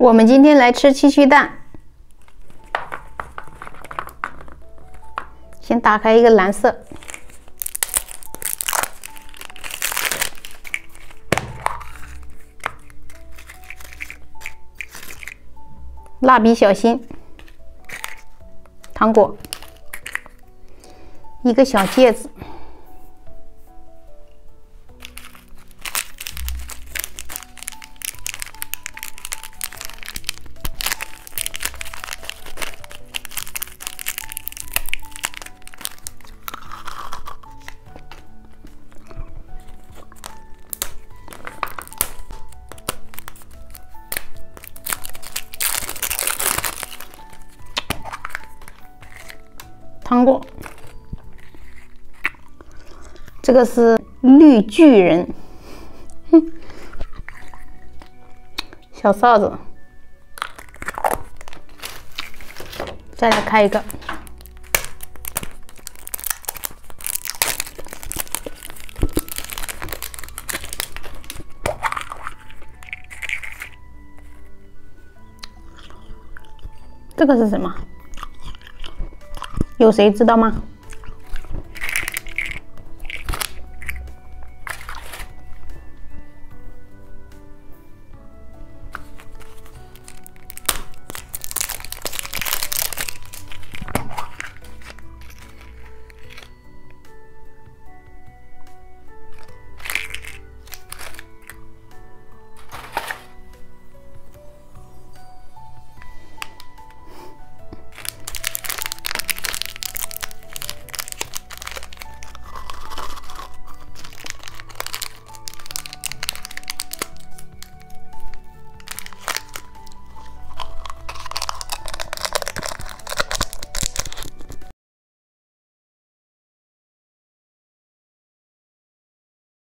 我们今天来吃7曲蛋，先打开一个蓝色，蜡笔小新，糖果，一个小戒指。 糖果，这个是绿巨人，小哨子，再来开一个，这个是什么？有谁知道吗？